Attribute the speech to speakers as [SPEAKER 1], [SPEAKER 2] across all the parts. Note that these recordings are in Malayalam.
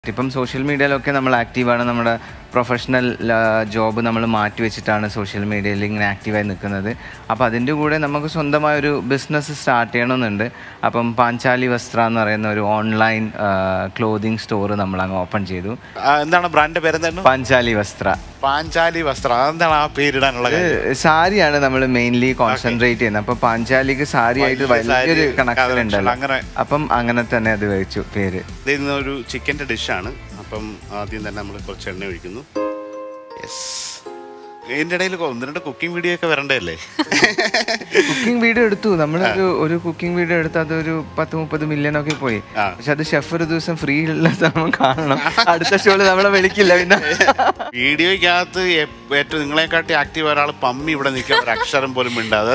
[SPEAKER 1] ഇപ്പം സോഷ്യൽ മീഡിയയിലൊക്കെ നമ്മൾ ആക്റ്റീവാണ്. നമ്മുടെ പ്രൊഫഷണൽ ജോബ് നമ്മൾ മാറ്റി വെച്ചിട്ടാണ് സോഷ്യൽ മീഡിയയിൽ ഇങ്ങനെ ആക്റ്റീവായി നിൽക്കുന്നത്. അപ്പോൾ അതിൻ്റെ കൂടെ നമുക്ക് സ്വന്തമായൊരു ബിസിനസ് സ്റ്റാർട്ട് ചെയ്യണമെന്നുണ്ട്. അപ്പം പാഞ്ചാലി വസ്ത്ര എന്ന് പറയുന്ന ഒരു ഓൺലൈൻ ക്ലോതിങ് സ്റ്റോർ നമ്മൾ അങ്ങ് ഓപ്പൺ ചെയ്തു.
[SPEAKER 2] എന്താണ് ബ്രാൻഡിന്റെ പേര്? എന്താണ്?
[SPEAKER 1] പാഞ്ചാലി വസ്ത്ര.
[SPEAKER 2] പാഞ്ചാലി വസ്ത്ര, എന്താണ് ആ പേരിടാനുള്ള?
[SPEAKER 1] സാരിയാണ് നമ്മൾ മെയിൻലി കോൺസെൻട്രേറ്റ് ചെയ്യുന്നത്. അപ്പോൾ പാഞ്ചാലിക്ക് സാരിയായിട്ട് വലിയൊരു കണക്ഷൻ ഉണ്ടല്ലോ, അപ്പം അങ്ങനെ തന്നെ അത് വെച്ചു പേര്.
[SPEAKER 2] ഒരു ചിക്കൻ്റെ ഡിഷാണ്. അപ്പം ആദ്യം തന്നെ നമ്മൾ കുറച്ച് എണ്ണ ഒഴിക്കുന്നു. യെസ്, ഇതിൻ്റെ ഇടയിൽ ഒന്ന് രണ്ട് കുക്കിംഗ് വീഡിയോ ഒക്കെ വരണ്ടല്ലേ?
[SPEAKER 1] കുക്കിംഗ് വീഡിയോ എടുത്തു നമ്മൾ. ഒരു കുക്കിംഗ് വീഡിയോ എടുത്ത് അതൊരു 10-30 മില്യൺ ഒക്കെ പോയി. പക്ഷെ അത് ഷെഫ് ഒരു ദിവസം ഫ്രീ ഉള്ള സമയം കാണണം. അടുത്ത ഷോയിൽ നമ്മളെ വിളിക്കില്ല. പിന്നെ
[SPEAKER 2] വീഡിയോയ്ക്കകത്ത് ഏറ്റവും നിങ്ങളെക്കാട്ടി ആക്റ്റീവ് ഒരാൾ പമ്മി ഇവിടെ നിൽക്കുന്ന ഒരു അക്ഷരം പോലും ഉണ്ടാകും.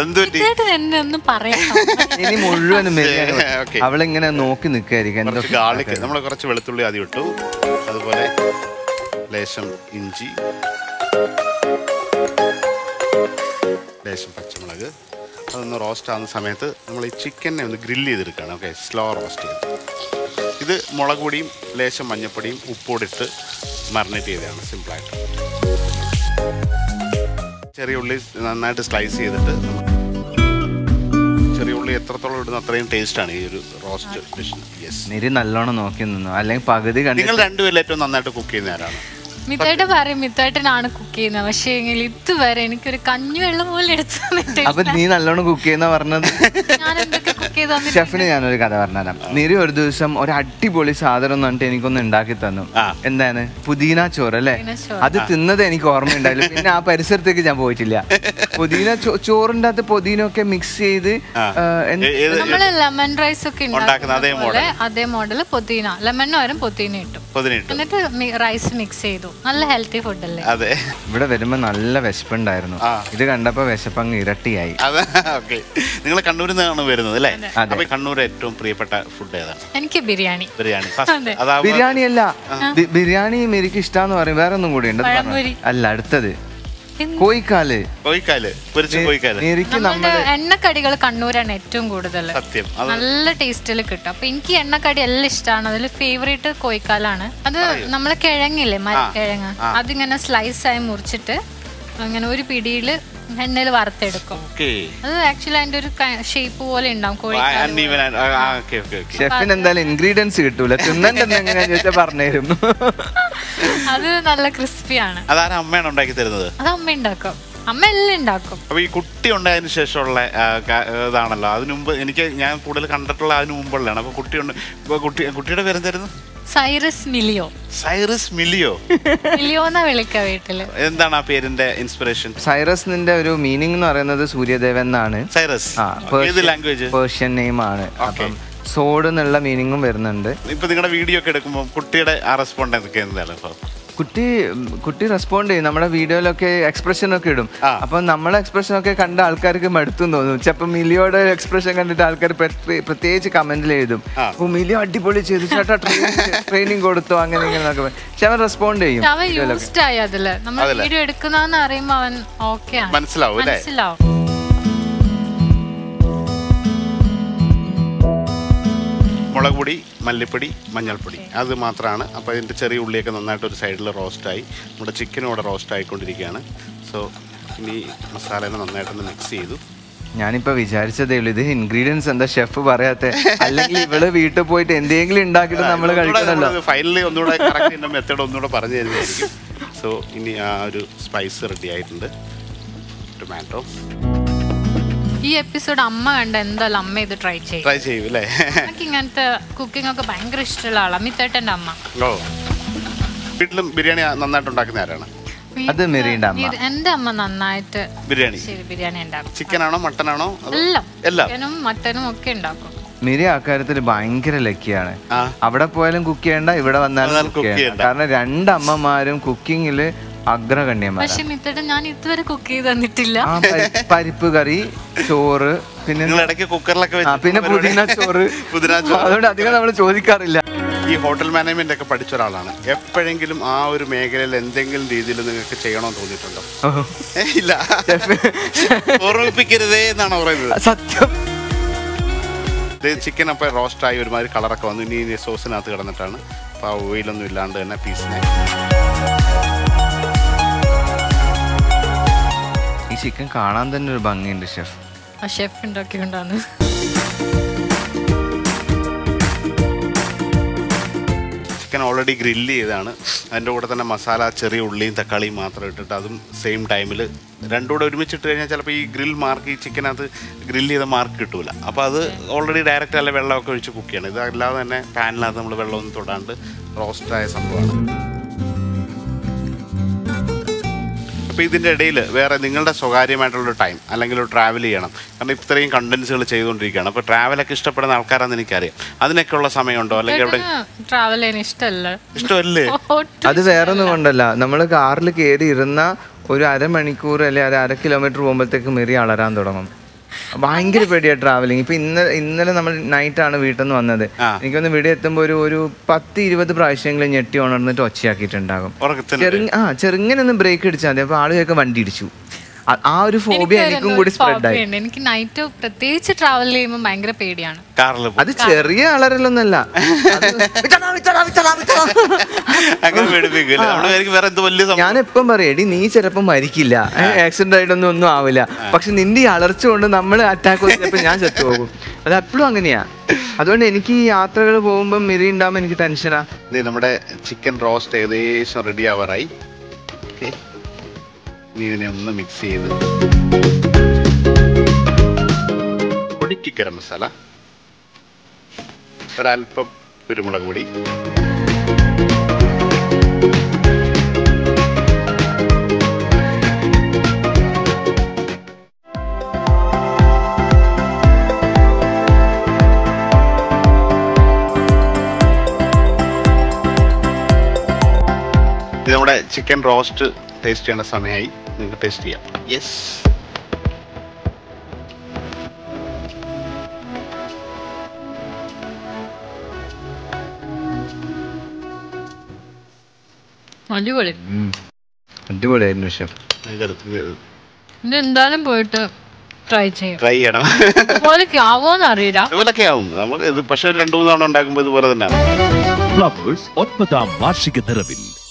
[SPEAKER 1] ഇനി മുഴുവനും അവളിങ്ങനെ നോക്കി നിൽക്കായിരിക്കും.
[SPEAKER 2] ഗാർലിക് നമ്മൾ കുറച്ച് വെളുത്തുള്ളി ആദ്യം ഇട്ടു, അതുപോലെ ലേശം ഇഞ്ചി, ലേശം പച്ചമുളക്. അതൊന്ന് റോസ്റ്റ് ആകുന്ന സമയത്ത് നമ്മൾ ഈ ചിക്കനെ ഒന്ന് ഗ്രില്ല് ചെയ്തെടുക്കുകയാണ്. ഓക്കെ, സ്ലോ റോസ്റ്റ് ചെയ്ത്. ഇത് മുളക് പൊടിയും ലേശം മഞ്ഞൾപ്പൊടിയും ഉപ്പോടിട്ട് മറിനേറ്റ് ചെയ്തതാണ്, സിമ്പിളായിട്ട്. ചെറിയ ഉള്ളി നന്നായിട്ട് സ്ലൈസ് ചെയ്തിട്ട്, ചെറിയ ഉള്ളി എത്രത്തോളം ഇടുന്ന അത്രയും ടേസ്റ്റാണ് ഈ ഒരു റോസ്റ്റ് ഡിഷ്. യെസ്,
[SPEAKER 1] നിരി നല്ലോണം നോക്കി നിന്നു, അല്ലെങ്കിൽ പകുതി. നിങ്ങൾ
[SPEAKER 2] രണ്ടുപേരും ഏറ്റവും നന്നായിട്ട് കുക്ക് ചെയ്യുന്ന ആരാണ്?
[SPEAKER 3] മിത്തേട്ടൻ പറയും മിത്തേട്ടനാണ് കുക്ക് ചെയ്യുന്നത്. പക്ഷേ ഇതുവരെ എനിക്കൊരു കഞ്ഞിവെള്ളം പോലെ എടുത്തു.
[SPEAKER 1] അപ്പൊ നീ നല്ലോണം കുക്ക് ചെയ്യുന്ന പറഞ്ഞത്? ഷെഫിന് ഞാനൊരു കഥ പറഞ്ഞുതരാം. നിരി ഒരു ദിവസം ഒരു അടിപൊളി സാധനം എന്ന് പറഞ്ഞിട്ട് എനിക്കൊന്ന് ഉണ്ടാക്കി തന്നു. എന്താണ്? പുതിന ചോറ് അല്ലേ? അത് തിന്നത് എനിക്ക് ഓർമ്മയുണ്ടായില്ല. പിന്നെ ആ പരിസരത്തേക്ക് ഞാൻ പോയിട്ടില്ല. പുതിന ചോറിന്റെ അകത്ത് പുതിനൊക്കെ മിക്സ് ചെയ്ത്
[SPEAKER 3] നമ്മള് ലെമൺ റൈസ് ഒക്കെ അതേ മോഡല് പുതിന, ലെമണിന് പകരം പുതിന ഇട്ടു, എന്നിട്ട് റൈസ് മിക്സ് ചെയ്തു. നല്ല ഹെൽത്തി ഫുഡ് അല്ലേ?
[SPEAKER 1] അതെ. ഇവിടെ വരുമ്പോ നല്ല വിശപ്പുണ്ടായിരുന്നു. ഇത് കണ്ടപ്പോ വിശപ്പ് അങ്ങ് ഇരട്ടിയായി.
[SPEAKER 2] നിങ്ങൾ കണ്ണൂരിൽ നിന്നാണ് വരുന്നത് അല്ലേ? കണ്ണൂർ ഏറ്റവും പ്രിയപ്പെട്ട ഫുഡ് ഏതാണ്?
[SPEAKER 3] എനിക്ക് ബിരിയാണി.
[SPEAKER 1] ബിരിയാണി അല്ല, ബിരിയാണി എനിക്ക് ഇഷ്ടാന്ന് പറയും. വേറെ ഒന്നും കൂടി ഉണ്ട്. അല്ല, അടുത്തത് കോഴിക്കാല്.
[SPEAKER 3] എണ്ണക്കടികൾ കണ്ണൂരാണ് ഏറ്റവും കൂടുതൽ. നല്ല ടേസ്റ്റിൽ കിട്ടും. അപ്പൊ എനിക്ക് എണ്ണക്കടി എല്ലാം ഇഷ്ടമാണ്. അതിൽ ഫേവറേറ്റ് കോഴിക്കാലാണ്. അത് നമ്മളെ കിഴങ്ങില്ലേ, മരക്കിഴങ്ങ്, അതിങ്ങനെ സ്ലൈസ് ആയി മുറിച്ചിട്ട് അങ്ങനെ ഒരു പിടിയില് എണ്ണയിൽ വറുത്തെടുക്കും. അത് ആക്ച്വലി അതിന്റെ ഒരു ഷേപ്പ് പോലെ ഉണ്ടാവും.
[SPEAKER 1] ഷെഫിന് എന്തായാലും ഇൻഗ്രീഡിയൻസ് കിട്ടൂല, തിന്നണ്ടെന്ന് പറഞ്ഞിരുന്നു.
[SPEAKER 3] അത് നല്ല ക്രിസ്പിയാണ്.
[SPEAKER 2] അതാണ് അമ്മയാണ് ഉണ്ടാക്കി തരുന്നത്.
[SPEAKER 3] അത് അമ്മ ഉണ്ടാക്കും. അമ്മ എല്ലാം ഉണ്ടാക്കും.
[SPEAKER 2] അപ്പൊ ഈ കുട്ടി ഉണ്ടായതിനു ശേഷമുള്ള ഇതാണല്ലോ. അതിനു മുമ്പ് ഞാൻ കൂടുതൽ കണ്ടിട്ടുള്ള അതിനു മുമ്പുള്ളതാണ്. അപ്പൊ കുട്ടിയുടെ പേരെന്തായിരുന്നു?
[SPEAKER 3] സൈറസ് മിലിയോ.
[SPEAKER 2] സൈറസ് മിലിയോ?
[SPEAKER 3] മിലിയോ എന്നാ വിളിക്ക വീട്ടില്.
[SPEAKER 2] എന്താണ് ആ പേരിന്റെ ഇൻസ്പിറേഷൻ?
[SPEAKER 1] സൈറസിന്റെ ഒരു മീനിങ് എന്ന് പറയുന്നത് സൂര്യദേവൻ എന്നാണ്.
[SPEAKER 2] സൈറസ് ഏത് ലാംഗ്വേജ്?
[SPEAKER 1] പേർഷ്യൻ നെയിം ആണ്. അപ്പം സോഡ് എന്നുള്ള മീനിങ്ങും വരുന്നുണ്ട്.
[SPEAKER 2] ഇപ്പൊ നിങ്ങളുടെ വീഡിയോ ഒക്കെ എടുക്കുമ്പോൾ കുട്ടിയുടെ ആ റെസ്പോണ്ട് ഒക്കെ എന്താണ്?
[SPEAKER 1] കുട്ടി റെസ്പോണ്ട് ചെയ്യും. നമ്മുടെ വീഡിയോയിലൊക്കെ എക്സ്പ്രഷൻ ഒക്കെ ഇടും. അപ്പൊ നമ്മളെ എക്സ്പ്രഷൻ ഒക്കെ കണ്ട ആൾക്കാർക്ക് മടുത്തും തോന്നും. ചിലപ്പോൾ മിലിയോയുടെ എക്സ്പ്രഷൻ കണ്ടിട്ട് ആൾക്കാർ പ്രത്യേകിച്ച് കമന്റിൽ എഴുതും, ഓ മിലിയോ അടിപൊളി ചെയ്തു ചേട്ടാ, ട്രെയിനിങ് കൊടുത്തോ, അങ്ങനെ ഇങ്ങനെ. പക്ഷെ അവൻ റെസ്പോണ്ട് ചെയ്യും.
[SPEAKER 2] മനസ്സിലാവും. മുളക് പൊടി, മല്ലിപ്പൊടി, മഞ്ഞൾപ്പൊടി, അത് മാത്രമാണ്. അപ്പോൾ അതിൻ്റെ ചെറിയ ഉള്ളിയൊക്കെ നന്നായിട്ട് ഒരു സൈഡിൽ റോസ്റ്റായി. നമ്മുടെ ചിക്കനും ഇവിടെ റോസ്റ്റ് ആയിക്കൊണ്ടിരിക്കുകയാണ്. സോ ഇനി മസാലേനെ നന്നായിട്ടൊന്ന് മിക്സ് ചെയ്തു.
[SPEAKER 1] ഞാനിപ്പോൾ വിചാരിച്ചതേ ഉള്ളൂ, ഇത് ഇൻഗ്രീഡിയൻസ് എന്താ ഷെഫ് പറയാത്തെ? അല്ലെങ്കിൽ ഇവിടെ വീട്ടിൽ പോയിട്ട് എന്തെങ്കിലും ഉണ്ടാക്കിയിട്ട് നമ്മൾ കഴിക്കണമല്ലോ.
[SPEAKER 2] ഫൈനലി ഒന്നുകൂടെ കറക്റ്റ് മെത്തേഡ് ഒന്നുകൂടെ പറഞ്ഞു തരുന്നതായിരിക്കും. സോ ഇനി ആ ഒരു സ്പൈസ് റെഡി ആയിട്ടുണ്ട്. ടൊമാറ്റോ.
[SPEAKER 3] ഈ എപ്പിസോഡ് അമ്മ കണ്ട എന്തായാലും അമ്മ ഇത് ട്രൈ ചെയ്യും അല്ലേ? എനിക്ക് ഇങ്ങനത്തെ കുക്കിംഗ് ഒക്കെ ഭയങ്കര ഇഷ്ടമുള്ള ആളാണ് മിത്തേട്ടൻ്റെ അമ്മ.
[SPEAKER 2] വീട്ടിലും ബിരിയാണി നന്നായിട്ട് ഉണ്ടാക്കുന്ന ആരാണ്?
[SPEAKER 1] അത് മെരീന്റെ അമ്മ.
[SPEAKER 3] എന്റെ അമ്മ നന്നായിട്ട് ബിരിയാണി ഉണ്ടാക്കും.
[SPEAKER 2] ചിക്കനാണോ മട്ടനാണോ?
[SPEAKER 3] എല്ലാം മട്ടനും ഒക്കെ ഉണ്ടാക്കും.
[SPEAKER 1] മിരി അക്കാര്യത്തിൽ ഭയങ്കര ലക്കിയാണ്. അവിടെ പോയാലും കുക്ക് ചെയ്യണ്ട, ഇവിടെ വന്നാലും കുക്ക് ചെയ്യണ്ട. കാരണം രണ്ടമ്മമാരും കുക്കിങ്ങില് അഗ്രഗണ്യമാണ്.
[SPEAKER 3] പക്ഷെ മിത്തേട്ടൻ ഞാൻ ഇതുവരെ കുക്ക് ചെയ്ത് തന്നിട്ടില്ല.
[SPEAKER 1] പരിപ്പ് കറി, ചോറ്, പിന്നെ പിന്നെ പുതിന ചോറ്. അതുകൊണ്ട് അധികം നമ്മൾ ചോദിക്കാറില്ല.
[SPEAKER 2] ഈ ഹോട്ടൽ മാനേജ്മെന്റ് ഒക്കെ പഠിച്ച ഒരാളാണ്. എപ്പോഴെങ്കിലും ആ ഒരു മേഖലയിൽ എന്തെങ്കിലും രീതിയിൽ നിങ്ങൾക്ക് ചെയ്യണമെന്ന് തോന്നിയിട്ടുണ്ടോ? ഇല്ല, ഓർമ്മിപ്പിക്കരുതേ എന്നാണ് പറയുന്നത്.
[SPEAKER 1] സത്യം.
[SPEAKER 2] ചിക്കൻ അപ്പോൾ റോസ്റ്റായി ഒരുമാതിരി കളറൊക്കെ വന്നു. ഇനി സോസിനകത്ത് കിടന്നിട്ടാണ് അപ്പോൾ ആ ഓയിലൊന്നും ഇല്ലാണ്ട് തന്നെ പീസിനെ
[SPEAKER 1] ഈ ചിക്കൻ കാണാൻ തന്നെ ഒരു ഭംഗിയുണ്ട് ഷെഫ്.
[SPEAKER 3] ആ ഷെഫ് ഉണ്ടാക്കിക്കൊണ്ടാണ്.
[SPEAKER 2] ചിക്കൻ ഓൾറെഡി ഗ്രില്ല് ചെയ്താണ്. അതിൻ്റെ കൂടെ തന്നെ മസാല ചെറിയ ഉള്ളിയും തക്കാളിയും മാത്രം ഇട്ടിട്ട് അതും സെയിം ടൈമിൽ രണ്ടും കൂടെ ഒരുമിച്ചിട്ട് കഴിഞ്ഞാൽ ചിലപ്പോൾ ഈ ഗ്രിൽ മാർക്ക് ഈ ചിക്കനകത്ത് ഗ്രില്ല് ചെയ്ത മാർക്ക് കിട്ടൂല. അപ്പോൾ അത് ഓൾറെഡി ഡയറക്റ്റ് അല്ല വെള്ളമൊക്കെ ഒഴിച്ച് കുക്ക് ചെയ്യണം. ഇതല്ലാതെ തന്നെ പാനിനകത്ത് നമ്മൾ വെള്ളമൊന്നും തൊടാണ്ട് റോസ്റ്റായ സംഭവമാണ്. അപ്പോൾ ഇതിൻ്റെ ഇടയിൽ വേറെ നിങ്ങളുടെ സ്വകാര്യമായിട്ടുള്ളൊരു ടൈം അല്ലെങ്കിൽ ഒരു ട്രാവൽ ചെയ്യണം. കാരണം ഇത്രയും കണ്ടൻസുകൾ ചെയ്തുകൊണ്ടിരിക്കുകയാണ്. അപ്പോൾ ട്രാവലൊക്കെ ഇഷ്ടപ്പെടുന്ന ആൾക്കാരാണെന്ന് എനിക്കറിയാം. അതിനൊക്കെയുള്ള സമയമുണ്ടോ? അല്ലെങ്കിൽ അവിടെ
[SPEAKER 3] ട്രാവൽ ചെയ്യാൻ
[SPEAKER 2] ഇഷ്ടമല്ലേ?
[SPEAKER 1] അത് വേറൊന്നും കൊണ്ടല്ല, നമ്മൾ കാറിൽ കയറി ഇരുന്ന ഒരു അരമണിക്കൂർ അല്ലെങ്കിൽ അര കിലോമീറ്റർ പോകുമ്പോഴത്തേക്ക് മെറി അളരാൻ തുടങ്ങും. ഭയങ്കര പേടിയാണ് ട്രാവലിങ്. ഇപ്പൊ ഇന്നലെ നമ്മൾ നൈറ്റാണ് വീട്ടിൽ നിന്ന് വന്നത്. എനിക്കൊന്ന് വീട് എത്തുമ്പോൾ ഒരു 10-20 പ്രാവശ്യമെങ്കിലും ഞെട്ടി ഉണർന്നിട്ട് ഒച്ചയാക്കിയിട്ടുണ്ടാകും. ചെറുങ്ങനെ ഒന്ന് ബ്രേക്ക് അടിച്ചാൽ മതി. അപ്പൊ ആളുകൾക്ക് വണ്ടി ഇടിച്ചു. ആ ഒരു ഫോബിയ എനിക്കും കൂടി സ്പ്രെഡ് ആയി.
[SPEAKER 3] എനിക്ക് നൈറ്റ് പ്രത്യേകിച്ച് ട്രാവൽ ചെയ്യുമ്പോൾ ഭയങ്കര പേടിയാണ്.
[SPEAKER 1] അത് ചെറിയ അളരലൊന്നല്ല. ഞാൻ എപ്പം പറയും, എടി നീ ചിലപ്പോ മരിക്കില്ല, ആക്സിഡന്റ് ആയിട്ടൊന്നും ഒന്നും ആവില്ല, പക്ഷെ നിന്റെ ഈ അലർച്ച കൊണ്ട് നമ്മൾ അറ്റാക്ക് വന്നപ്പോ ഞാൻ ചത്തുപോകും. അത് എപ്പോഴും അങ്ങനെയാ. അതുകൊണ്ട് എനിക്ക് ഈ യാത്രകൾ പോകുമ്പോൾ മിരി ഉണ്ടാകുമ്പോൾ എനിക്ക് ടെൻഷനാ.
[SPEAKER 2] നമ്മുടെ ചിക്കൻ റോസ്റ്റ് ഏകദേശം റെഡി ആവാറായി. ഇനി ഇതിനെ ഒന്ന് മിക്സ് ചെയ്ത് പൊടിക്ക് ഗരം മസാല, ഒരൽപ്പം കുരുമുളക് പൊടി, ഇത് നമ്മുടെ ചിക്കൻ റോസ്റ്റ് ടേസ്റ്റ് ചെയ്യേണ്ട സമയമായി. നിങ്ങൾക്ക് ടേസ്റ്റ് ചെയ്യാം. യെസ്,
[SPEAKER 1] അടിപൊളിയായിരുന്നു ഷെഫ്.
[SPEAKER 3] എന്തായാലും പോയിട്ട് ട്രൈ
[SPEAKER 2] ചെയ്യണം.
[SPEAKER 3] ഇതുപോലൊക്കെ ആവോന്ന് അറിയില്ല.
[SPEAKER 2] ഇതുപോലൊക്കെ ആവും നമുക്ക് ഇത്. പക്ഷെ 2-3 തവണ ഉണ്ടാക്കുമ്പോൾ ഇതുപോലെ തന്നെയാണ്.
[SPEAKER 4] 9ാം വാർഷിക നിറവിൽ